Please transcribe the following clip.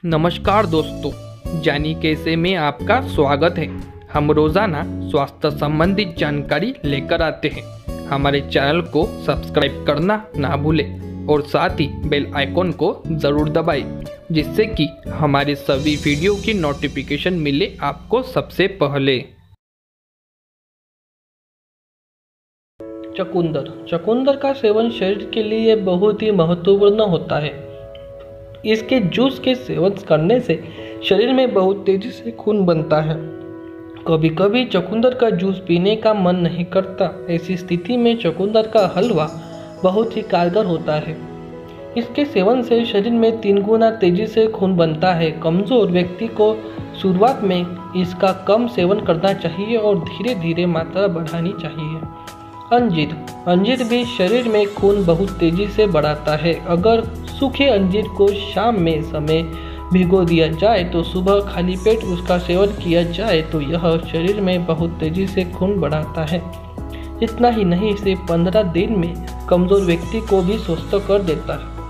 नमस्कार दोस्तों, जानी कैसे में आपका स्वागत है। हम रोजाना स्वास्थ्य संबंधित जानकारी लेकर आते हैं। हमारे चैनल को सब्सक्राइब करना ना भूलें और साथ ही बेल आइकॉन को ज़रूर दबाएं, जिससे कि हमारे सभी वीडियो की नोटिफिकेशन मिले आपको सबसे पहले। चुकंदर का सेवन शरीर के लिए बहुत ही महत्वपूर्ण होता है। इसके जूस के सेवन करने से शरीर में बहुत तेजी से खून बनता है। कभी कभी चुकंदर का जूस पीने का मन नहीं करता। ऐसी स्थिति में चुकंदर का हलवा बहुत ही कारगर होता है। इसके सेवन से शरीर में 3 गुना तेजी से खून बनता है। कमजोर व्यक्ति को शुरुआत में इसका कम सेवन करना चाहिए और धीरे धीरे मात्रा बढ़ानी चाहिए। अंजीर भी शरीर में खून बहुत तेजी से बढ़ाता है। अगर सूखे अंजीर को शाम में समय भिगो दिया जाए तो सुबह खाली पेट उसका सेवन किया जाए तो यह शरीर में बहुत तेजी से खून बढ़ाता है। इतना ही नहीं, इसे 15 दिन में कमजोर व्यक्ति को भी स्वस्थ कर देता है।